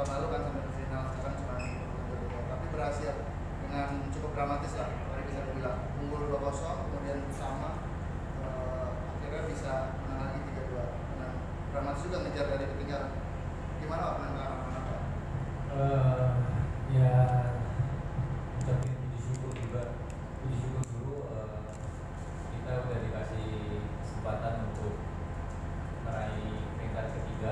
tahun lalu kan sampai ke final, sekarang cuma tapi berhasil dengan cukup dramatis lah, bisa dibilang unggul 2-0 kemudian sama akhirnya bisa menang lagi 3-2. Nah, dramatis juga ngejar dari ketinggalan. Gimana Pak menanggapi? Ya ucapin puji syukur juga, puji syukur dulu kita udah dikasih kesempatan untuk meraih peringkat ketiga.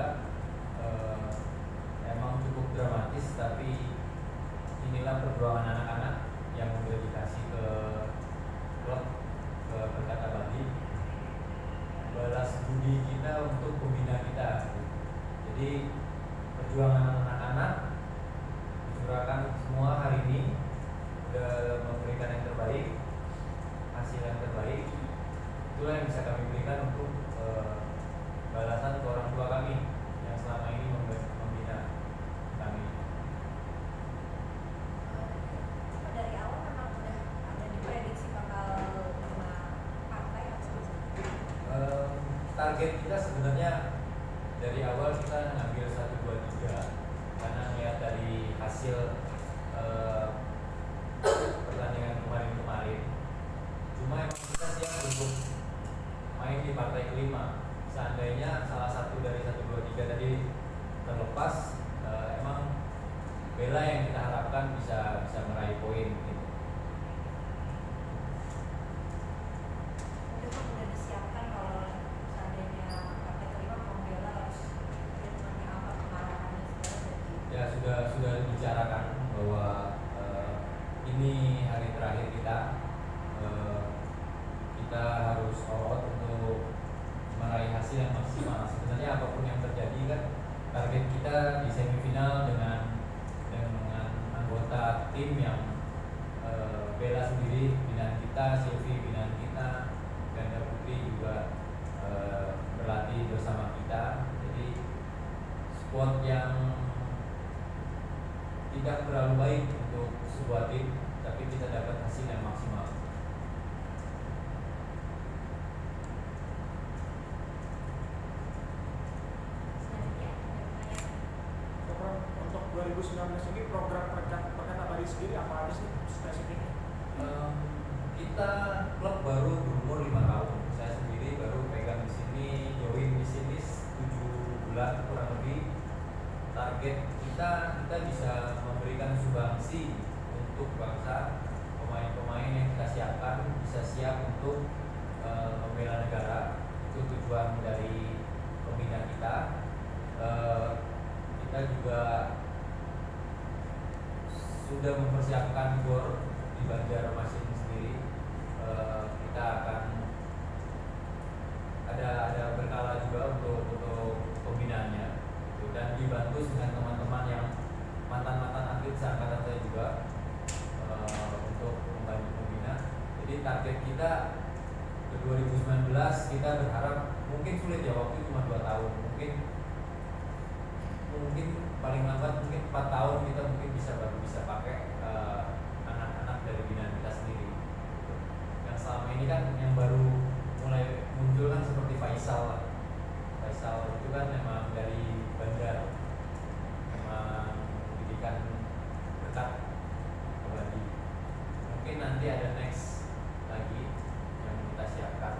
Emang cukup dramatis, tapi inilah perjuangan anak-anak yang mendedikasi ke klub, ke Perkata Bali, balas budi kita untuk pembina kita. Jadi perjuangan anak-anak dicurahkan semua hari ini, udah memberikan yang terbaik, hasil yang terbaik. Itulah yang bisa kami berikan untuk balasan ke orang tua kami yang selama ini membina kami. Dari awal memang udah ada diprediksi bakal 5 partai atau target kita sebenarnya dari awal kita ngambil 1, 2, 3 karena lihat dari hasil pertandingan kemarin. Cuma emang kita siap untuk main di partai kelima. Seandainya salah satu dari 1, 2, 3 tadi terlepas, emang Bella yang kita harapkan bisa meraih poin gitu. Udah disiapkan kalau seandainya partai kelima mau Bella harus ritmenya apa, pengarahannya segala Ya sudah dibicarakan bahwa ini hari terakhir kita, kita harus all out untuk meraih hasil yang maksimal. Sebenarnya apapun yang terjadi kan, target kita di semifinal dengan anggota tim yang Bella sendiri binaan kita, Silvi binaan kita, Ganda Putri juga berlatih bersama kita. Jadi squad yang tidak terlalu baik untuk sebuah tim, tapi kita dapat hasil yang maksimal. Untuk 2019 ini program Perkata Bali sendiri apa aja sih spesifiknya? Kita klub baru berumur 5 tahun. Saya sendiri baru pegang di sini, join di sini 7 bulan kurang lebih. Target kita bisa memberikan sumbangsi untuk bangsa. Pemain-pemain yang kita siapkan bisa siap untuk membela negara. Itu tujuan dari pembina kita. Kita juga sudah mempersiapkan GOR di Banjarmasin sendiri. Kita akan ada berkala juga untuk pembinaannya, dan dibantu dengan teman-teman yang mantan atlet seangkatan saya juga untuk membantu pembina. Jadi target kita ke 2019 kita berharap, mungkin sulit ya, waktu cuma 2 tahun, mungkin paling lambat mungkin 4 tahun kita mungkin bisa pakai anak-anak dari binaan kita sendiri. Yang selama ini kan yang baru mulai muncul kan seperti Faisal itu kan memang dari Bandar, memang pendidikan dekat ke Bali. Mungkin nanti ada next lagi yang kita siapkan.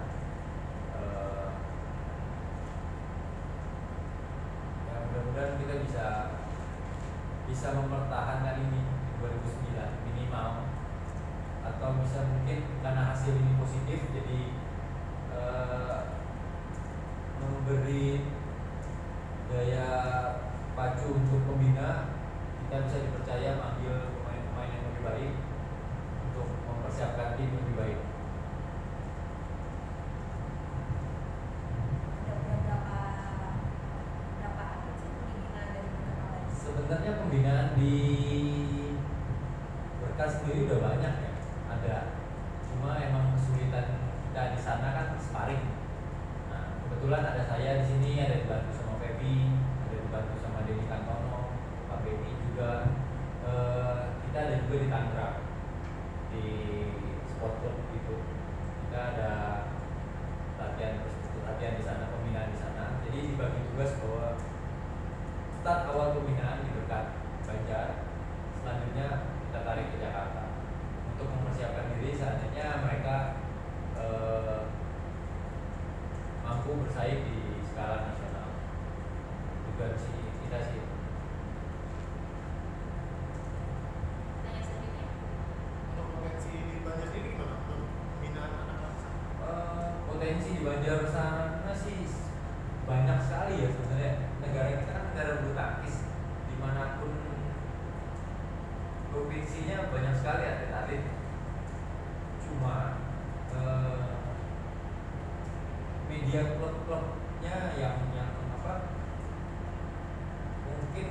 Ya mudah-mudahan kita bisa mempertahankan ini di 2009 minimal, atau bisa mungkin karena hasil ini positif jadi memberi daya pacu untuk pembina, kita bisa dipercaya mengambil pemain-pemain yang lebih baik untuk mempersiapkan tim lebih baik. berapa atlet sih pembinaan dari Perkata Bali? Sebenarnya pembinaan di Berkas sendiri udah banyak ya, ada. Cuma emang kesulitan kita di sana kan sparring. Nah, kebetulan ada saya di sini, ada dibantu sama Feby, ada dibantu sama Denny Kantono, Pak Beni juga. Kita ada juga di Tangerang, di sport club gitu. Kita ada latihan di sana, pembinaan di sana. Jadi dibagi tugas bahwa start awal pembinaan di Berkat Banjar, selanjutnya kita tarik ke Jakarta untuk mempersiapkan diri seandainya mereka mampu bersaing di skala nasional. Juga kita sih. Tanya selanjutnya. Untuk potensi di Banjar ini gimana untuk pembinaan anak-anak? Potensi di Banjar sana sih banyak sekali ya sebenarnya. Negara kita kan negara bulu tangkis, dimanapun provinsinya banyak sekali atlet-atlet. Cuma media klub-klubnya yang apa? Mungkin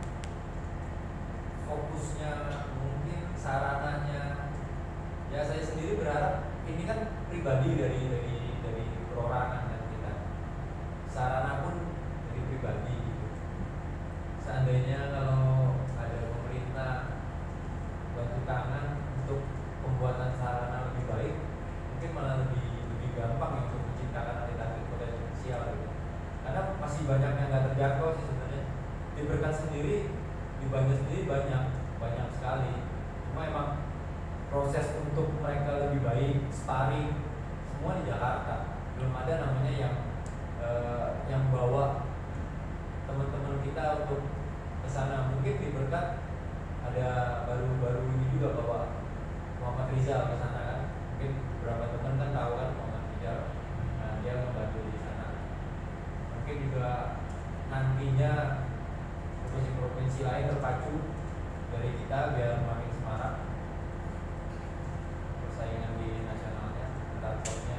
fokusnya, mungkin sarananya. Ya saya sendiri berharap ini kan pribadi dari perorangan dan kita. Sarana pun dari pribadi gitu. Seandainya kalau ada pemerintah bantu tangan untuk pembuatan sarana lebih baik, mungkin malah lebih gampang ya untuk menciptakan atlet-atlet potensial gitu. Karena masih banyak yang nggak terjangkau sih sebenarnya. Di Berkat sendiri, di Banjar sendiri banyak sekali. Cuma emang proses untuk mereka lebih baik, sparring semua di Jakarta. Belum ada namanya yang bawa teman-teman kita untuk ke sana. Mungkin di Berkat ada baru-baru ini juga bawa Muhammad Rizal ke sana kan. Mungkin beberapa teman kan tahu kan Muhammad Rizal. Nah, dia membantu di sana. Mungkin juga nantinya provinsi-provinsi lain terpacu dari kita biar makin semarak persaingan di nasionalnya, antar klubnya.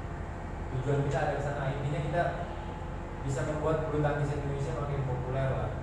Tujuan kita ada ke sana, intinya kita bisa membuat bulu tangkis Indonesia makin populer lah.